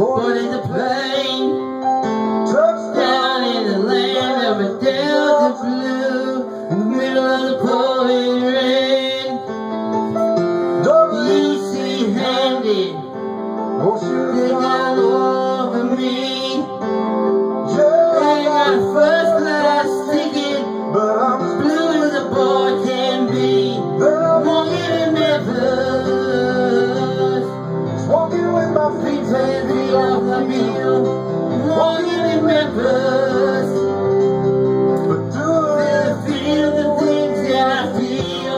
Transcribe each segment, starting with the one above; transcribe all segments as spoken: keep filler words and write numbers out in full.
boarded the plane, touchdown in the land of a Delta blue, in the middle of the pouring rain. Easy-handed, they got over me. They got a first-class ticket, but I'm as blue as a boy can be. Walking in Memphis, walking with my feet ten feet off the hill. Walking in Memphis, but do I feel the things that I feel?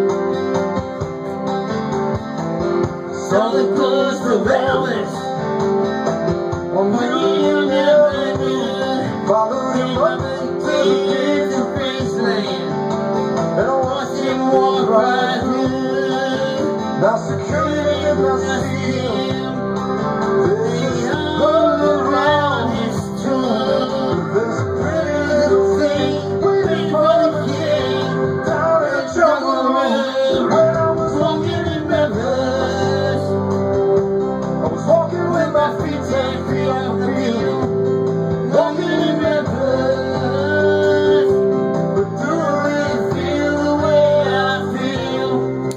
Saw the ghost of Elvis, when you never knew. Following what they did to Graceland, and I watched him walk right through. Now security in my steel, they hung around his tomb. There's a pretty little thing waiting for the king down in the jungle room. When I was walking in Memphis, I was walking with my feet ten feet off the hill. Walking in Memphis, but do I really feel the way I feel?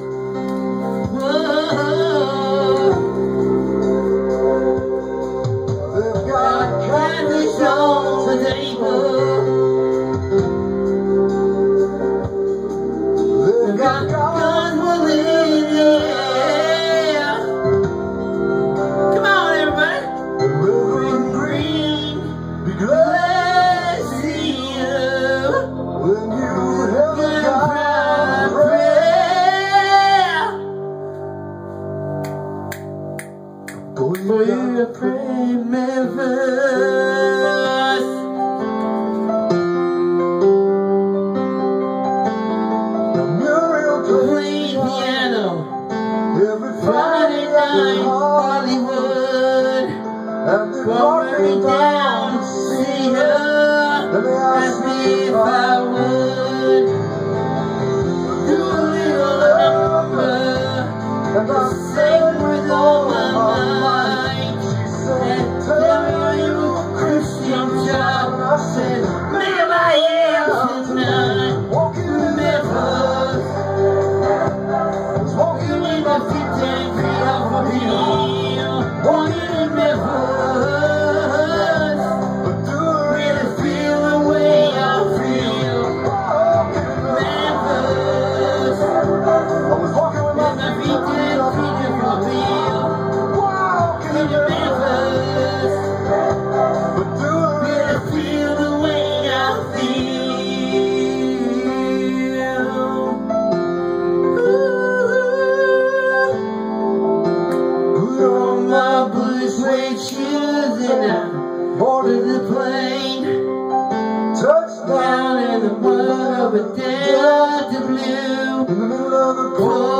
Whoa. They've got catfish on the table. They've got guns willing, yeah. Come on, everybody. Reverend Green, be glad to see you when you have a God prayer. For you to pray, Memphis. Muriel played piano every Friday night in Hollywood. Brought me down to see her, asked me if I would do a little number, and I sang with all my might. And tell me, are you a Christian child? I said, ma'am, I am tonight. Walking in Memphis, walking with my feet ten feet off of the hill. Walking in Memphis, but do I really feel the way I feel? Memphis, I was walking with my feet ten feet off the hill. Walking in Memphis, but do I really feel the way I feel? Ooh. Put on my blue suede shoes and I boarded the plane. Touchdown in the mud of a Delta blue, in the middle of the